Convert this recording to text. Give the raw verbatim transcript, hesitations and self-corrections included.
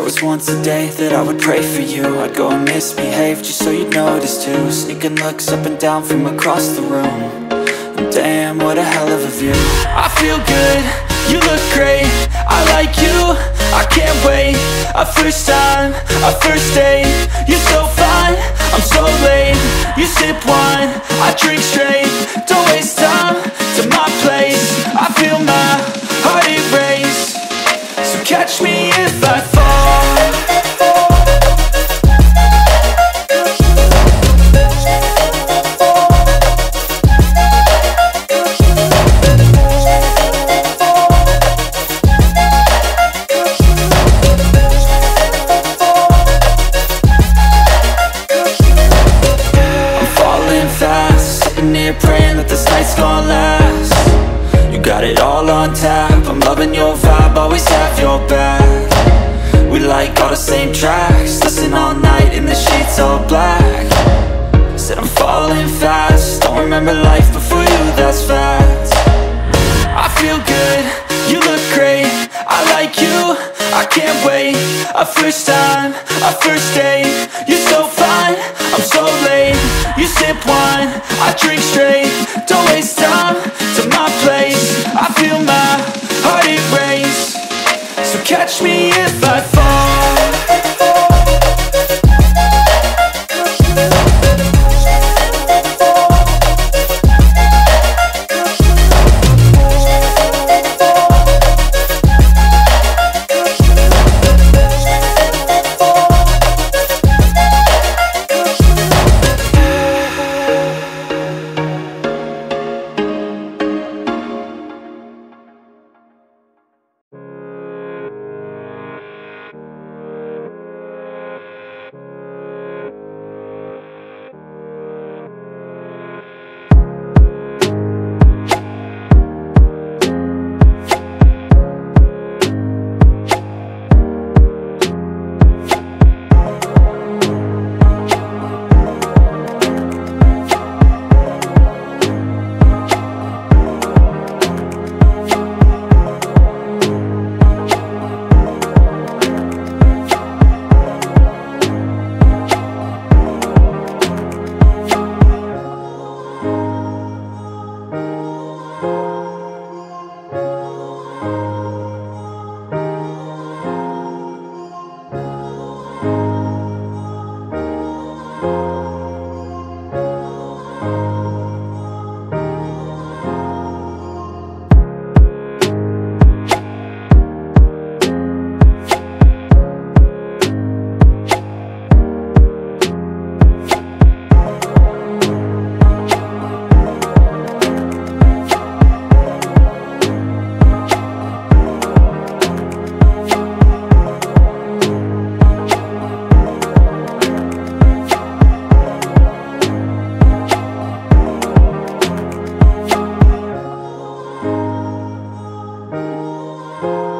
There was once a day that I would pray for you. I'd go and misbehave just so you'd notice too. Sneaking looks up and down from across the room. And damn, what a hell of a view. I feel good, you look great, I like you, I can't wait. A first time, a first date, you're so fine, I'm so late. You sip wine, I drink straight. Don't waste time to my place. I feel my heart erase. So catch me if I fall. Praying that this night's gonna last. You got it all on tap, I'm loving your vibe, always have your back. We like all the same tracks, listen all night in the sheets all black. Said I'm falling fast, don't remember life before you, that's fact. I feel good, you look great, I like you, I can't wait. A first time, a first date, you're so fine, I'm so late. You sip wine, I drink straight. Don't waste time to my place. I feel my heart erase. So catch me if I fall. you.